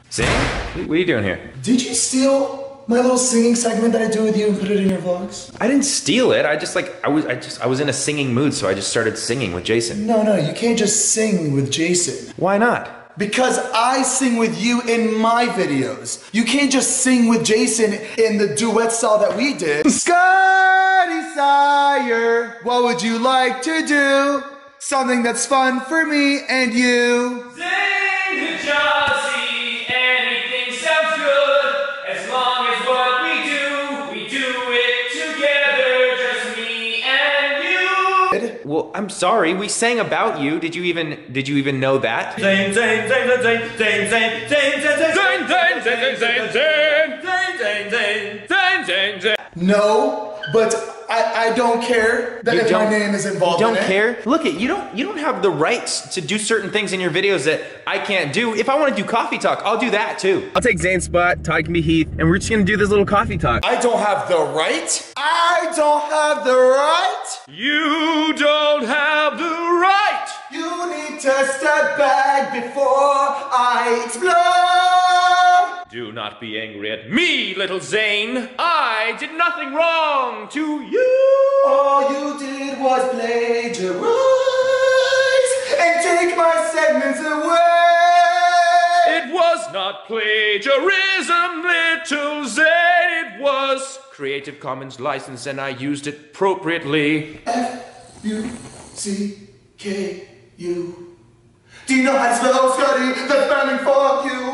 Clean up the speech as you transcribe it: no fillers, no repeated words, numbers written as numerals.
Zane? What are you doing here? Did you steal my little singing segment that I do with you and put it in your vlogs? I didn't steal it. I was in a singing mood, so I just started singing with Jason. No, you can't just sing with Jason. Why not? Because I sing with you in my videos. You can't just sing with Jason in the duet style that we did. Scotty, Sire, what would you like to do? Something that's fun for me and you. Zane, Hijazi, anything sounds good. As long as what we do it together, just me and you. Well, I'm sorry. We sang about you. Did you even know that? Zane, Zane, Zane, Zane, Zane, Zane, Zane, Zane, Zane, Zane, Zane, Zane, Zane, Zane, Zane, Zane, Zane, Zane. No, but I don't care that if my name is involved in it. You don't care? Look, you don't have the rights to do certain things in your videos that I can't do. If I want to do coffee talk, I'll do that too. I'll take Zane's spot, Todd can be Heath, and we're just gonna do this little coffee talk. I don't have the right? I don't have the right? You don't have the right. You need to step back before I explode. Do not be angry at me, little Zane. I did nothing wrong to you. All you did was plagiarize and take my segments away. It was not plagiarism, little Zane. It was Creative Commons license, and I used it appropriately. F-U-C-K-U. Do you know how to spell Scotty? That's spelling for you.